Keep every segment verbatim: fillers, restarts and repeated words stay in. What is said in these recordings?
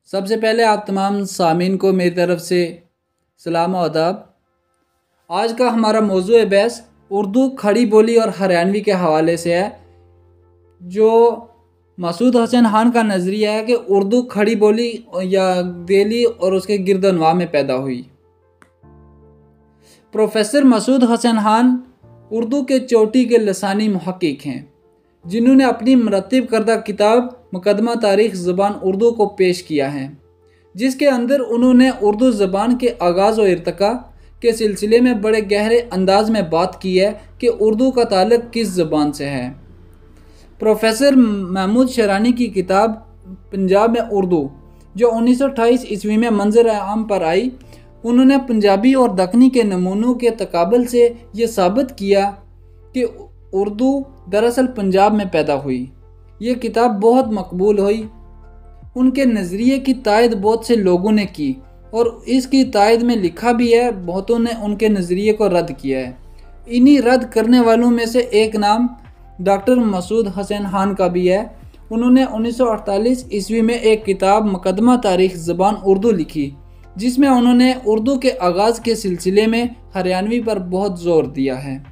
سب سے پہلے آپ تمام سامعین کو میری طرف سے سلام و آداب۔ آج کا ہمارا موضوع بحث اردو کھڑی بولی اور ہریانوی کے حوالے سے ہے، جو مسعود حسین خان کا نظریہ ہے کہ اردو کھڑی بولی یا دہلی اور اس کے گرد و نواح میں پیدا ہوئی۔ پروفیسر مسعود حسین خان اردو کے چوٹی کے لسانی محقق ہیں، جنہوں نے اپنی مرتب کردہ کتاب مقدمہ تاریخ زبان اردو کو پیش کیا ہے، جس کے اندر انہوں نے اردو زبان کے آغاز و ارتقاء کے سلسلے میں بڑے گہرے انداز میں بات کی ہے کہ اردو کا تعلق کس زبان سے ہے۔ پروفیسر محمود شیرانی کی کتاب پنجاب میں اردو، جو انیس سو اٹھائیس عیسوی میں منظر عام پر آئی، انہوں نے پنجابی اور دکنی کے نمونوں کے تقابل سے یہ ثابت کیا کہ اردو دراصل پنجاب میں پیدا ہوئی۔ یہ کتاب بہت مقبول ہوئی۔ ان کے نظریے کی تائید بہت سے لوگوں نے کی اور اس کی تائید میں لکھا بھی ہے، بہتوں نے ان کے نظریے کو رد کیا ہے۔ انہی رد کرنے والوں میں سے ایک نام ڈاکٹر مسعود حسین خان کا بھی ہے۔ انہوں نے انیس سو اڑتالیس عیسوی میں ایک کتاب مقدمہ تاریخ زبان اردو لکھی، جس میں انہوں نے اردو کے آغاز کے سلسلے میں ہریانوی پر بہت زور دیا ہے۔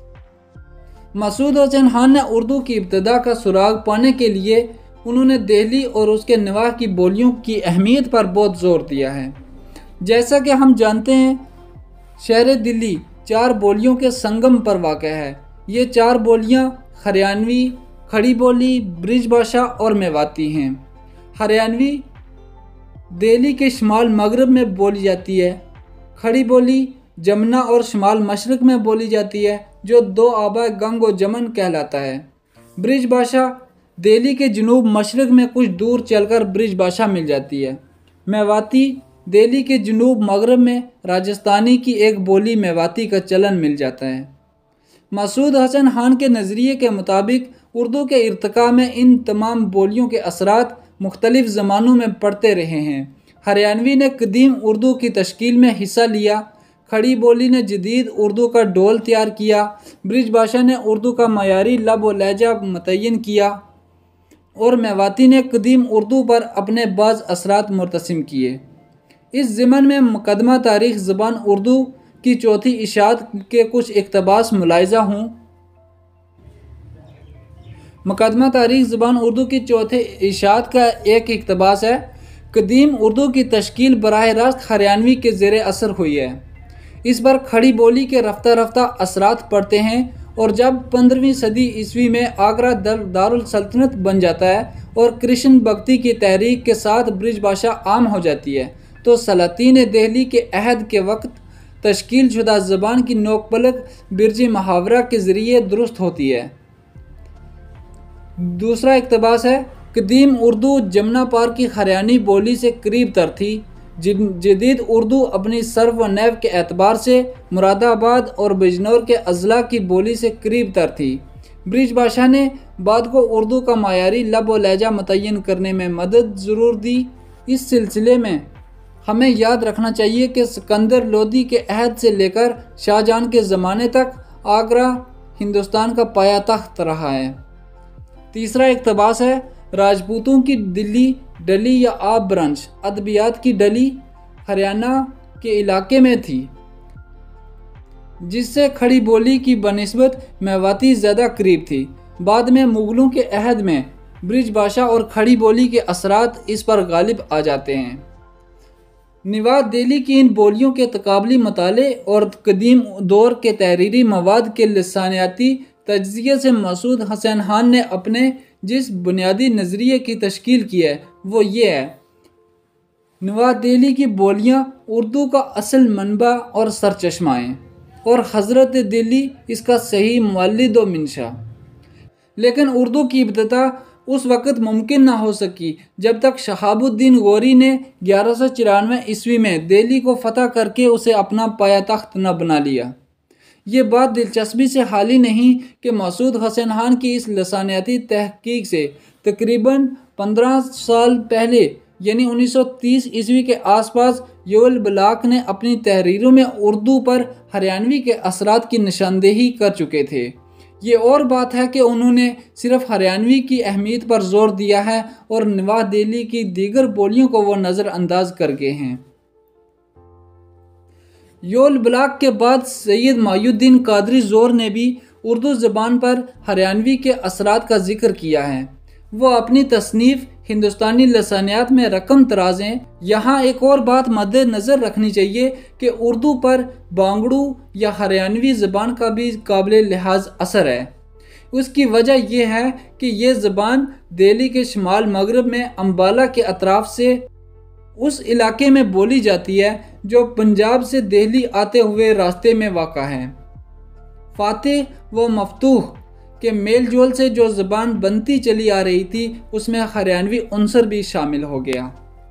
مسعود حسین خان نے اردو کی ابتدا کا سراغ پانے کے لیے انہوں نے دہلی اور اس کے نواح کی بولیوں کی اہمیت پر بہت زور دیا ہے۔ جیسا کہ ہم جانتے ہیں، شہر دلی چار بولیوں کے سنگم پر واقع ہے۔ یہ چار بولیاں ہریانوی، کھڑی بولی، برج بھاشا اور میواتی ہیں۔ ہریانوی دہلی کے شمال مغرب میں بولی جاتی ہے۔ کھڑی بولی جمنا اور شمال مشرق میں بولی جاتی ہے، جو دو آبا گنگ و جمن کہلاتا ہے۔ برج بھاشا دہلی کے جنوب مشرق میں کچھ دور چل کر برج بھاشا مل جاتی ہے۔ میواتی دہلی کے جنوب مغرب میں راجستھانی کی ایک بولی میواتی کا چلن مل جاتا ہے۔ مسعود حسین خان کے نظریے کے مطابق اردو کے ارتقاء میں ان تمام بولیوں کے اثرات مختلف زمانوں میں پڑتے رہے ہیں۔ ہریانوی نے قدیم اردو کی تشکیل میں حصہ لیا، کھڑی بولی نے جدید اردو کا ڈول تیار کیا، برج بھاشا نے اردو کا معیاری لب و لہجہ متعین کیا، اور میواتی نے قدیم اردو پر اپنے بعض اثرات مرتسم کیے۔ اس ضمن میں مقدمہ تاریخ زبان اردو کی چوتھی اشاعت کے کچھ اقتباس ملاحظہ ہوں۔ مقدمہ تاریخ زبان اردو کی چوتھے اشاعت کا ایک اقتباس ہے: قدیم اردو کی تشکیل براہ راست ہریانوی کے زیر اثر ہوئی ہے۔ اس پر کھڑی بولی کے رفتہ رفتہ اثرات پڑتے ہیں، اور جب پندرہویں صدی عیسوی میں آگرہ دارالسلطنت بن جاتا ہے اور کرشن بھکتی کی تحریک کے ساتھ برج بھاشا عام ہو جاتی ہے، تو سلاطین دہلی کے عہد کے وقت تشکیل شدہ زبان کی نوک پلک برجی محاورہ کے ذریعے درست ہوتی ہے۔ دوسرا اقتباس ہے: قدیم اردو جمنا پار کی ہریانوی بولی سے قریب تر تھی۔ جدید اردو اپنی صرف و نحو کے اعتبار سے مراد آباد اور بجنور کے اضلاع کی بولی سے قریب تر تھی۔ برج بھاشا نے بعد کو اردو کا معیاری لب و لہجہ متعین کرنے میں مدد ضرور دی۔ اس سلسلے میں ہمیں یاد رکھنا چاہیے کہ سکندر لودھی کے عہد سے لے کر شاہ جہاں کے زمانے تک آگرہ ہندوستان کا پایہ تخت رہا ہے۔ تیسرا اقتباس ہے: راجپوتوں کی دلی ڈلی یا آب برنچ ادبیات کی ڈلی ہریانہ کے علاقے میں تھی، جس سے کھڑی بولی کی بنسبت میواتی زیادہ قریب تھی۔ بعد میں مغلوں کے عہد میں برج بھاشا اور کھڑی بولی کے اثرات اس پر غالب آ جاتے ہیں۔ نواح دہلی کی ان بولیوں کے تقابلی مطالعے اور قدیم دور کے تحریری مواد کے لسانیاتی تجزیے سے مسعود حسین خان نے اپنے جس بنیادی نظریے کی تشکیل کی ہے، وہ یہ ہے: نواح دہلی کی بولیاں اردو کا اصل منبع اور سرچشمہ ہیں، اور حضرت دلی اس کا صحیح مولد و منشا۔ لیکن اردو کی ابتدا اس وقت ممکن نہ ہو سکی جب تک شہاب الدین غوری نے گیارہ سو چورانوے عیسوی میں دہلی کو فتح کر کے اسے اپنا پایہ تخت نہ بنا لیا۔ یہ بات دلچسپی سے حالی نہیں کہ مسعود حسین خان کی اس لسانیاتی تحقیق سے تقریباً پندرہ سال پہلے، یعنی انیس سو تیس عیسوی کے آس پاس، یول بلاک نے اپنی تحریروں میں اردو پر ہریانوی کے اثرات کی نشاندہی کر چکے تھے۔ یہ اور بات ہے کہ انہوں نے صرف ہریانوی کی اہمیت پر زور دیا ہے اور نواح دہلی کی دیگر بولیوں کو وہ نظر انداز کر گئے ہیں۔ یول بلاک کے بعد سید محی الدین قادری زور نے بھی اردو زبان پر ہریانوی کے اثرات کا ذکر کیا ہے۔ وہ اپنی تصنیف ہندوستانی لسانیات میں رقم ترازیں۔ یہاں ایک اور بات مد نظر رکھنی چاہیے کہ اردو پر بانگڑو یا ہریانوی زبان کا بھی قابل لحاظ اثر ہے۔ اس کی وجہ یہ ہے کہ یہ زبان دہلی کے شمال مغرب میں امبالہ کے اطراف سے اس علاقے میں بولی جاتی ہے جو پنجاب سے دہلی آتے ہوئے راستے میں واقع ہے۔ فاتح و مفتوح کے میل جول سے جو زبان بنتی چلی آ رہی تھی اس میں ہریانوی عنصر بھی شامل ہو گیا۔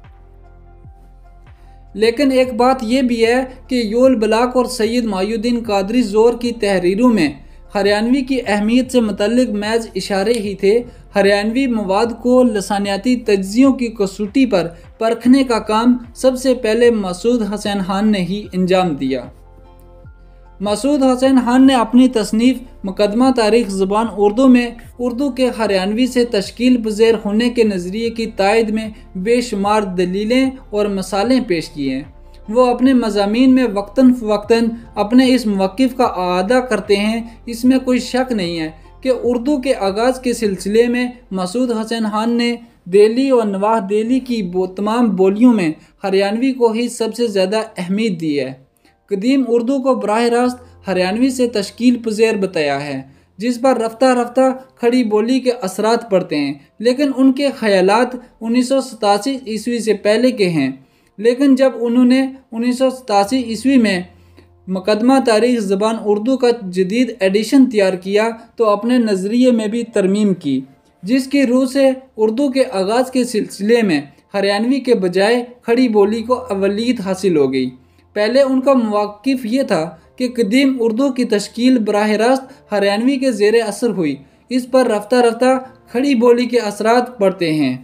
لیکن ایک بات یہ بھی ہے کہ یول بلاک اور سید محی الدین قادری زور کی تحریروں میں ہریانوی کی اہمیت سے متعلق محض اشارے ہی تھے۔ ہریانوی مواد کو لسانیاتی تجزیوں کی کسوٹی پر پرکھنے کا کام سب سے پہلے مسعود حسین خان نے ہی انجام دیا۔ مسعود حسین خان نے اپنی تصنیف مقدمہ تاریخ زبان اردو میں اردو کے ہریانوی سے تشکیل پذیر ہونے کے نظریے کی تائید میں بے شمار دلیلیں اور مثالیں پیش کی ہیں۔ وہ اپنے مضامین میں وقتاً فوقتاً اپنے اس موقف کا اعادہ کرتے ہیں۔ اس میں کوئی شک نہیں ہے کہ اردو کے آغاز کے سلسلے میں مسعود حسین خان نے دہلی اور نواح دہلی کی تمام بولیوں میں ہریانوی کو ہی سب سے زیادہ اہمیت دی ہے۔ قدیم اردو کو براہ راست ہریانوی سے تشکیل پذیر بتایا ہے، جس پر رفتہ رفتہ کھڑی بولی کے اثرات پڑتے ہیں، لیکن ان کے خیالات انیس سو ستاسی عیسوی سے پہلے کے ہیں۔ لیکن جب انہوں نے انیس سو ستاسی عیسوی میں مقدمہ تاریخ زبان اردو کا جدید ایڈیشن تیار کیا تو اپنے نظریے میں بھی ترمیم کی، جس کی روح سے اردو کے آغاز کے سلسلے میں ہریانوی کے بجائے کھڑی بولی کو اولیت حاصل ہو گئی۔ پہلے ان کا موقف یہ تھا کہ قدیم اردو کی تشکیل براہ راست ہریانوی کے زیر اثر ہوئی، اس پر رفتہ رفتہ کھڑی بولی کے اثرات پڑتے ہیں۔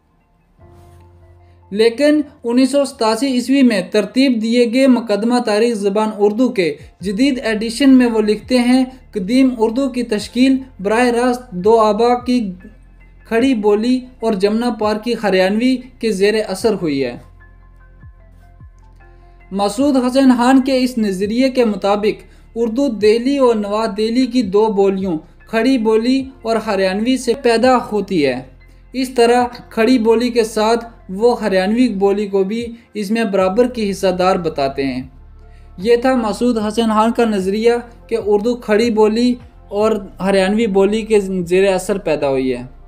لیکن انیس سو ستاسی عیسوی میں ترتیب دیے گئے مقدمہ تاریخ زبان اردو کے جدید ایڈیشن میں وہ لکھتے ہیں، قدیم اردو کی تشکیل براہ راست دو آبا کی کھڑی بولی اور جمنا پار کی ہریانوی کے زیر اثر ہوئی ہے۔ مسعود حسین خان کے اس نظریے کے مطابق اردو دہلی اور نواح دہلی کی دو بولیوں کھڑی بولی اور ہریانوی سے پیدا ہوتی ہے۔ اس طرح کھڑی بولی کے ساتھ وہ ہریانوی بولی کو بھی اس میں برابر کی حصہ دار بتاتے ہیں۔ یہ تھا مسعود حسین خان کا نظریہ کہ اردو کھڑی بولی اور ہریانوی بولی کے زیر اثر پیدا ہوئی ہے۔